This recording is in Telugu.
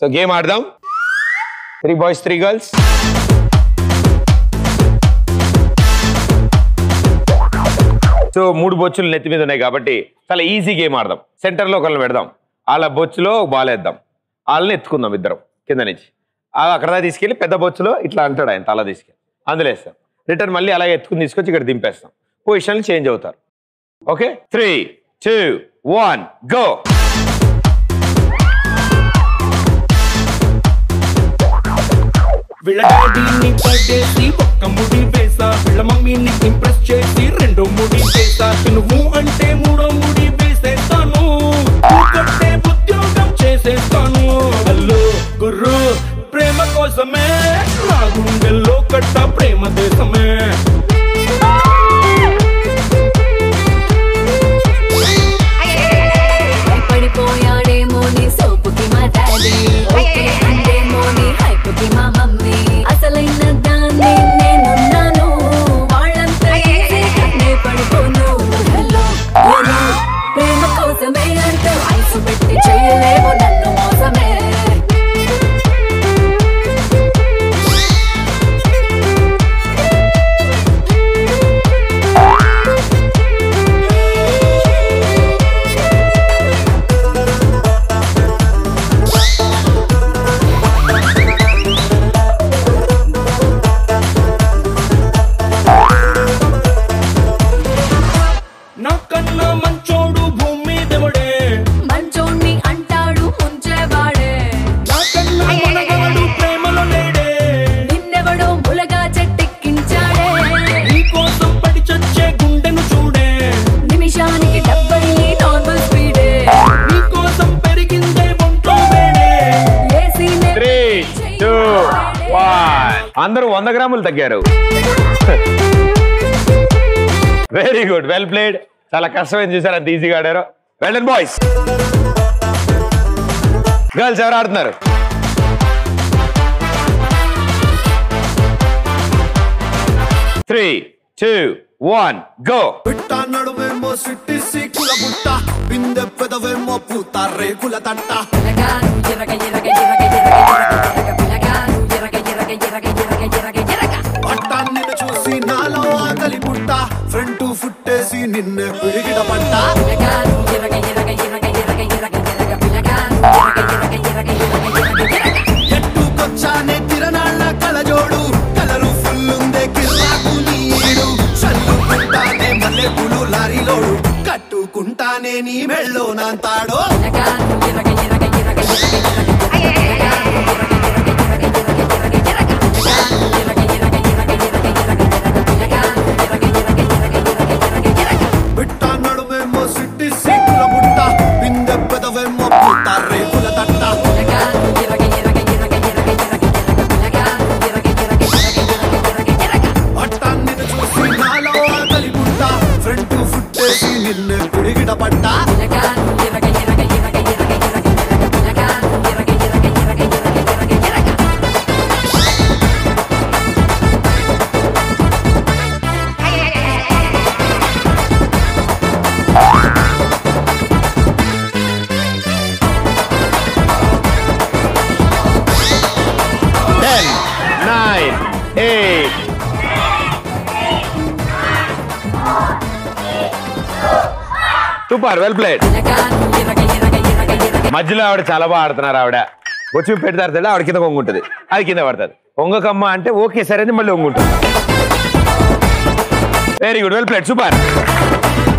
గేమ్ ఆడదాం. 3 boys 3 girls. సో 3 బొచ్చులు నెత్తి మీద ఉన్నాయి కాబట్టి చాలా ఈజీ గేమ్ ఆడదాం. సెంటర్లో ఒకళ్ళని పెడదాం, వాళ్ళ బొచ్చులో బాల్ వేద్దాం, వాళ్ళని ఎత్తుకుందాం ఇద్దరం కింద నుంచి. అక్కడ తీసుకెళ్ళి పెద్ద బొచ్చులో ఇట్లా అంటాడు ఆయన, తల తీసుకెళ్ళి అందులో వేస్తాం. రిటర్న్ మళ్ళీ అలాగే ఎత్తుకుని తీసుకొచ్చి ఇక్కడ దింపేస్తాం. పొజిషన్లు చేంజ్ అవుతారు. Okay, 3, 2, 1 go. వీళ్ళ డాడీని పడేసి ఒక్క ముడి వేసా, వీళ్ళ మమ్మీని ఇంప్రెస్ చేసి 2 ముడి వేసా, నువ్వు అంటే 3వ ముడి వేసేస్తాను, కట్టే ఉద్యోగం చేసేస్తాను. హలో గుర్రు ప్రేమ కోసమే నా గుండెల్లో కట్ట ప్రేమ దేశమే. పడిపోయాడేమో నీ సోపుకి మా డాడీ, అందేమో నీ హైపుకి మా మమ్మీ, అసలైన దాన్ని నేనున్నాను, వాళ్ళంతా నే పడిపోను. హలో ప్రేమ కోసమే అంటూ ఐసు పెట్టి చేయలేవు నన్ను మోసమే. నాకన్నా మంచోడు భూమి దేవుడే, మంచోణ్ణి అంటాడు ముంచేవాడే, నాకన్నా మనగాడు ప్రేమలో లేడే, నిన్నెవడో ములగా చెట్టెక్కించాడే, నీకోసం పడి చచ్చే గుండెను చూడే, నిమిషానికి 70 నార్మల్ స్పీడే, నీకోసం పెరిగిందే ఒంట్లో వేడే. 3, 2, 1 అందరూ 100 గ్రాములు తగ్గారు. Very good, well played. చాలా కష్టమైన చూసారు, అంత ఈజీగా ఆడారు. Well done boys. గర్ల్స్ ఎవరు ఆడుతున్నారు? Three, 2, 1 go. పిట్ట నడుమేమో సిట్టి సీకుల బుట్ట, బిందె పెదవేమో పూత రేకుల తట్ట. పట్టాన్ని చూసి నాలో ఆకలి పుట్ట, ఫ్రంట్ ఫుట్టేసి నిన్నే పిడిగిడ పట్ట. ఎట్టుకొచ్చానే తిరనాళ్ళ కలజోడు, కలరు ఫుల్లుందే కిర్రాకు నీడు, చల్లుకుంటానే మల్లె పూలు లారీలోడు, కట్టుకుంటానే నీ మెళ్ళో నాంతాడో. పిట్ట నడుమేమో సిట్టి సీకుల బుట్ట, బిందె పెదవేమో పూత రేకుల తట్ట. పట్టాన్ని చూసి నాలో ఆకలి పుట్ట, ఫ్రంట్ ఫుట్టేసి నిన్నే పిడిగిడ పట్ట. Super, well played. మధ్యలో ఆవిడ చాలా బాగా ఆడుతున్నారు. ఆవిడ వచ్చి పెడతారు, ఆవిడ కింద వంగుంటుంది, అది కింద పడుతుంది. వంగకమ్మ అంటే ఓకే సరే అని మళ్ళీ వంగుంటుంది. Very good, well played, super.